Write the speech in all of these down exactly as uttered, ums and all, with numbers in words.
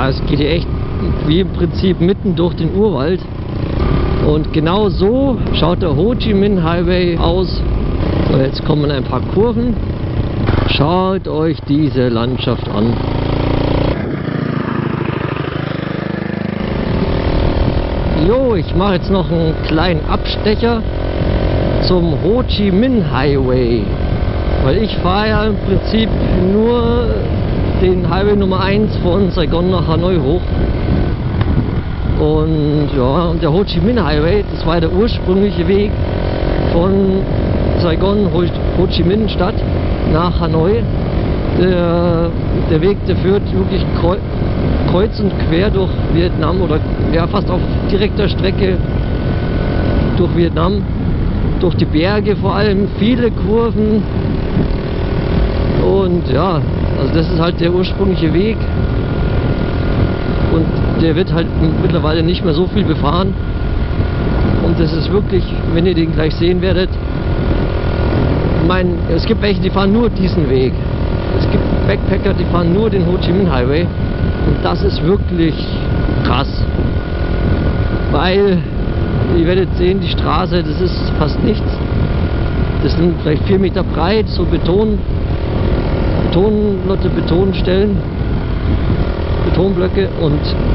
Ja, es geht hier echt wie im Prinzip mitten durch den Urwald. Und genau so schaut der Ho Chi Minh Highway aus. So, jetzt kommen ein paar Kurven. Schaut euch diese Landschaft an. Jo, ich mache jetzt noch einen kleinen Abstecher zum Ho Chi Minh Highway. Weil ich fahre ja im Prinzip nur den Highway Nummer eins von Saigon nach Hanoi hoch. Und ja, der Ho Chi Minh Highway, das war der ursprüngliche Weg von Saigon, Ho, Ho Chi Minh Stadt, nach Hanoi. Der, der Weg, der führt wirklich kreuz und quer durch Vietnam oder ja, fast auf direkter Strecke durch Vietnam, durch die Berge vor allem, viele Kurven. Und ja, also das ist halt der ursprüngliche Weg. Und der wird halt mittlerweile nicht mehr so viel befahren. Und das ist wirklich, wenn ihr den gleich sehen werdet, ich meine, es gibt welche, die fahren nur diesen Weg. Es gibt Backpacker, die fahren nur den Ho Chi Minh Highway. Und das ist wirklich krass. Weil, ihr werdet sehen, die Straße, das ist fast nichts. Das sind vielleicht vier Meter breit, so Beton, Betonlotte, Betonstellen. Betonblöcke und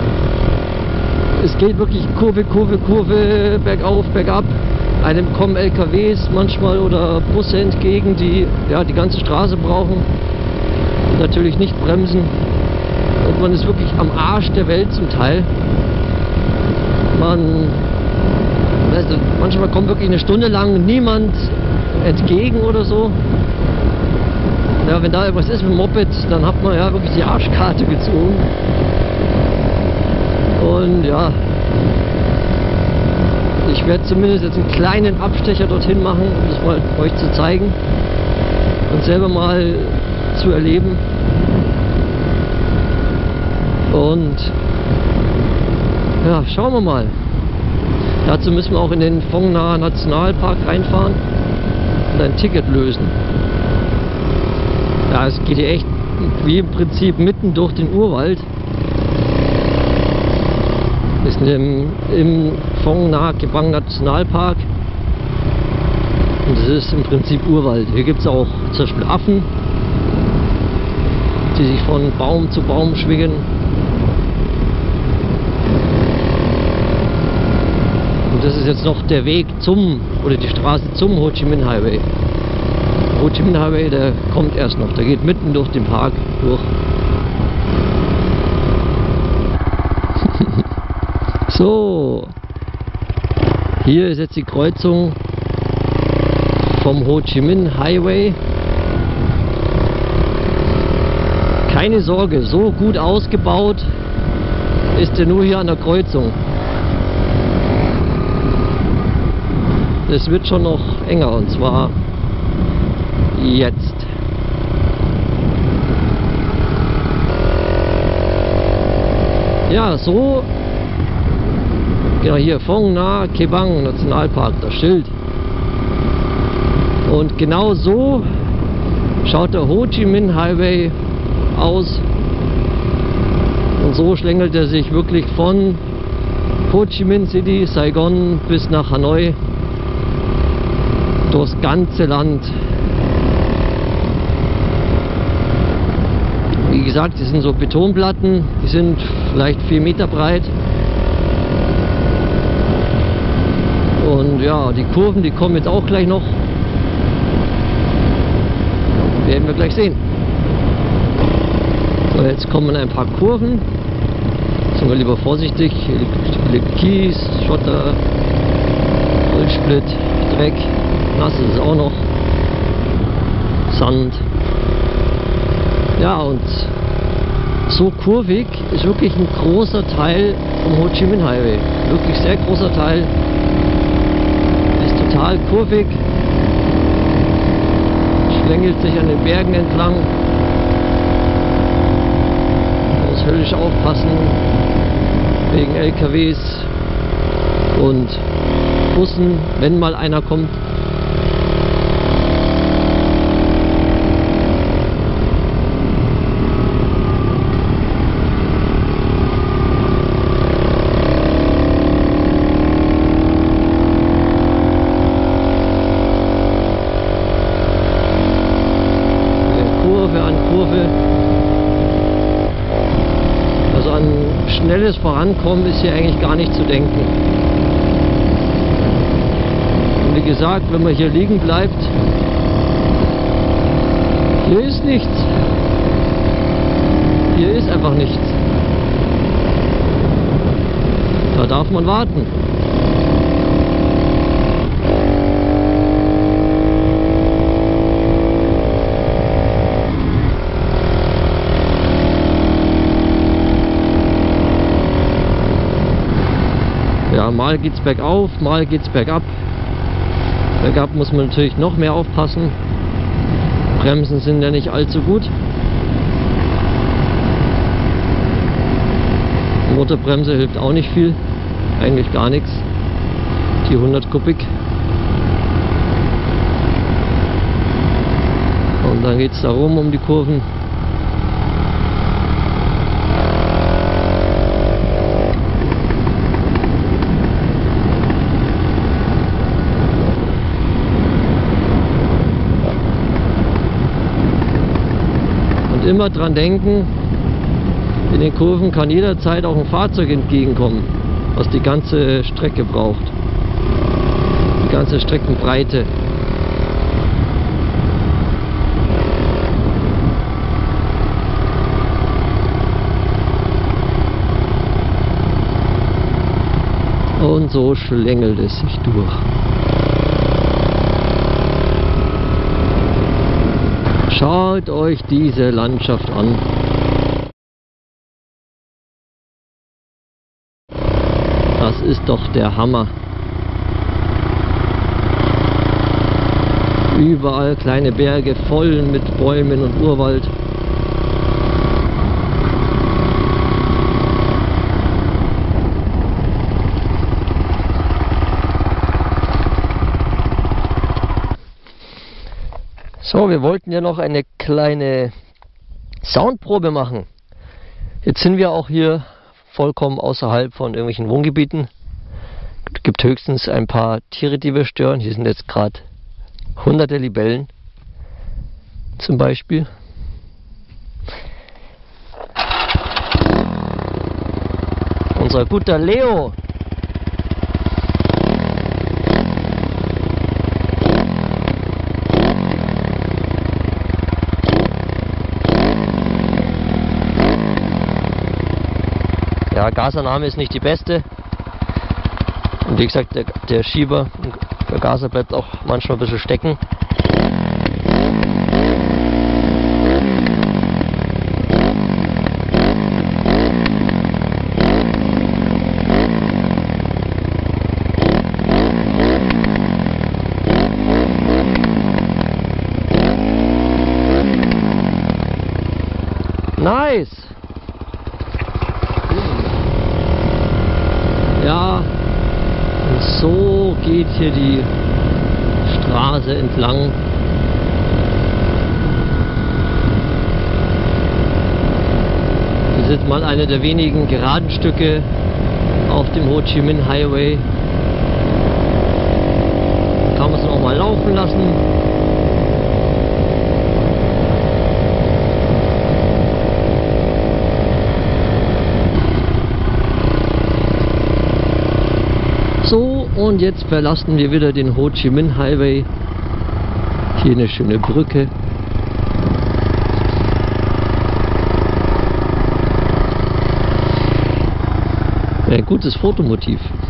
es geht wirklich Kurve, Kurve, Kurve, bergauf, bergab. Einem kommen L K Ws manchmal oder Busse entgegen, die ja die ganze Straße brauchen und natürlich nicht bremsen. Und man ist wirklich am Arsch der Welt zum Teil. Man, also manchmal kommt wirklich eine Stunde lang niemand entgegen oder so. Ja, wenn da irgendwas ist mit dem Moped, dann hat man ja wirklich die Arschkarte gezogen. Und ja, ich werde zumindest jetzt einen kleinen Abstecher dorthin machen, um das mal euch zu zeigen und selber mal zu erleben. Und ja, schauen wir mal. Dazu müssen wir auch in den Phong Nha Nationalpark reinfahren und ein Ticket lösen. Ja, es geht hier echt wie im Prinzip mitten durch den Urwald. Wir sind im, im Phong Nha Kebang Nationalpark. Und es ist im Prinzip Urwald. Hier gibt es auch zum Beispiel Affen, die sich von Baum zu Baum schwingen. Und das ist jetzt noch der Weg zum, oder die Straße zum Ho Chi Minh Highway. Ho Chi Minh Highway, der kommt erst noch, der geht mitten durch den Park durch. So, hier ist jetzt die Kreuzung vom Ho Chi Minh Highway. Keine Sorge, so gut ausgebaut ist er nur hier an der Kreuzung. Es wird schon noch enger, und zwar jetzt. Ja, so, genau hier, Phong Nha Kebang Nationalpark, das Schild. Und genau so schaut der Ho Chi Minh Highway aus. Und so schlängelt er sich wirklich von Ho Chi Minh City, Saigon bis nach Hanoi durchs ganze Land. Wie gesagt, das sind so Betonplatten, die sind vielleicht vier Meter breit. Und ja, die Kurven, die kommen jetzt auch gleich noch. Werden wir gleich sehen. So, jetzt kommen ein paar Kurven. Sind wir lieber vorsichtig. Hier liegt Kies, Schotter, Holzsplit, Dreck. Nass ist es auch noch. Sand. Ja, und so kurvig ist wirklich ein großer Teil vom Ho Chi Minh Highway. Wirklich sehr großer Teil. Ist total kurvig. Schlängelt sich an den Bergen entlang. Man muss höllisch aufpassen wegen L K Ws und Bussen, wenn mal einer kommt. an schnelles Vorankommen ist hier eigentlich gar nicht zu denken. Und wie gesagt, wenn man hier liegen bleibt, hier ist nichts. Hier ist einfach nichts. Da darf man warten. Ja, mal geht's bergauf, mal geht's bergab. Bergab muss man natürlich noch mehr aufpassen. Bremsen sind ja nicht allzu gut. Motorbremse hilft auch nicht viel, eigentlich gar nichts. Die hundert Kubik. Und dann geht es darum, um die Kurven. Und immer dran denken, in den Kurven kann jederzeit auch ein Fahrzeug entgegenkommen, was die ganze Strecke braucht. Die ganze Streckenbreite. Und so schlängelt es sich durch. Schaut euch diese Landschaft an. Das ist doch der Hammer. Überall kleine Berge voll mit Bäumen und Urwald. So, wir wollten ja noch eine kleine Soundprobe machen. Jetzt sind wir auch hier vollkommen außerhalb von irgendwelchen Wohngebieten. Es gibt höchstens ein paar Tiere, die wir stören. Hier sind jetzt gerade hunderte Libellen zum Beispiel. Unser guter Leo. Ja, Gasannahme ist nicht die beste. Und wie gesagt, der, der Schieber, der Gaser bleibt auch manchmal ein bisschen stecken. Nice! Ja, und so geht hier die Straße entlang. Das ist jetzt mal eine der wenigen geraden Stücke auf dem Ho Chi Minh Highway. Kann man es noch mal laufen lassen. So, und jetzt verlassen wir wieder den Ho Chi Minh Highway. Hier eine schöne Brücke. Ein gutes Fotomotiv.